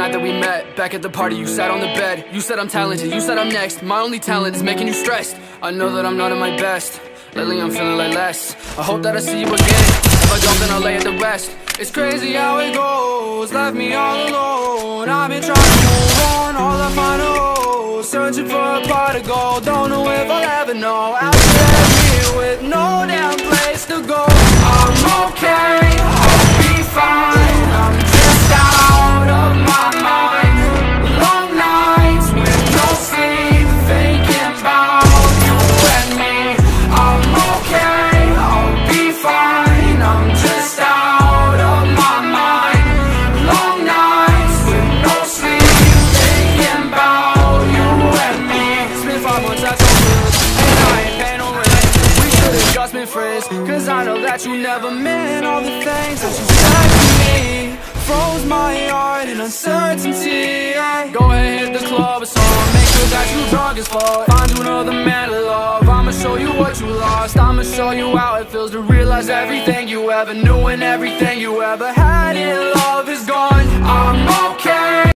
night that we met. Back at the party, you sat on the bed. You said I'm talented, you said I'm next. My only talent is making you stressed. I know that I'm not at my best. Lately I'm feeling like less. I hope that I see you again. If I don't, then I'll lay at the rest. It's crazy how it goes, left me all alone. I've been trying to move on, all I find is searching for a pot to go. Don't know if I'll ever know. Out here with no damn place to go. I'm okay, I'll be fine. I'm just out of my mind. Long nights with no sleep, thinking about you and me. I'm okay, I'll be fine. I'm just out of my mind. Long nights with no sleep, thinking about you and me. It's been 5 months, I told you, and I ain't paying no rent. We should've just been friends, cause I know that you never meant all the things that you said to me. Froze my heart in uncertainty. Go ahead, hit the club, it's on. Make sure that you drunk as fuck. Find you another man to love. I'ma show you what you lost. I'ma show you how it feels to realize everything you ever knew and everything you ever had in love is gone. I'm okay.